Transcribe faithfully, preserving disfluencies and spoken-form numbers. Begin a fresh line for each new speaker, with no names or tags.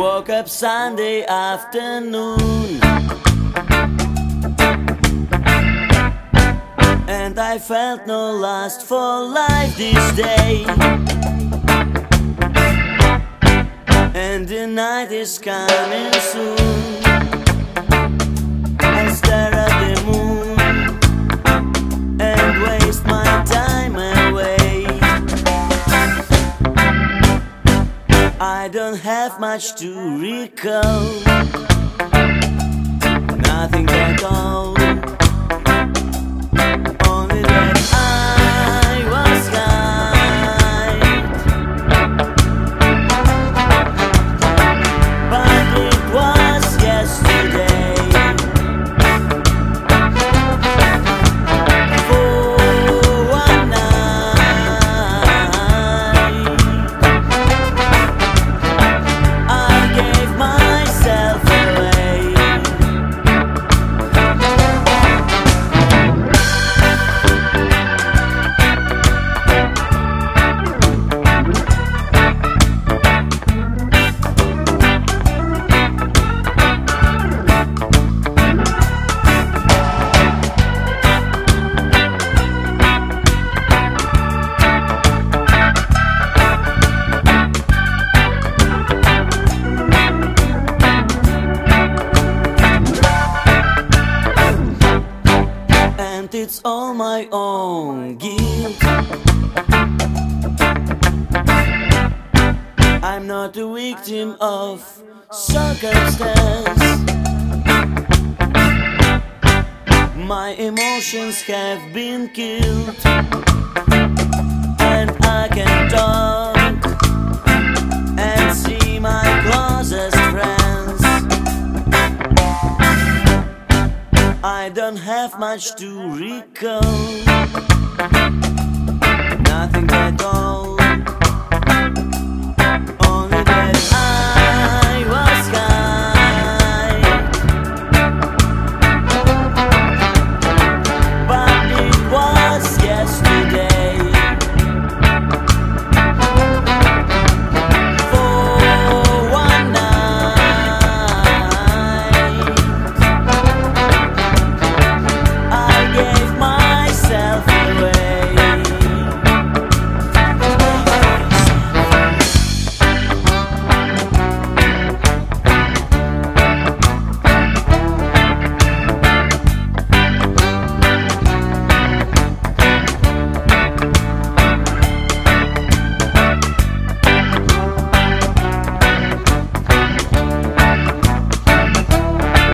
Woke up Sunday afternoon and I felt no lust for life this day. And the night is coming soon. I stare at the moon and waste my time away. I don't have much to recall, nothing at all. Only that I was right, but it was yesterday. For one night I gave myself away. And it's all my own guilt. I'm not a victim of circumstance. My emotions have been killed, and I can talk and see my closest friends. I don't have much to recall, nothing at all.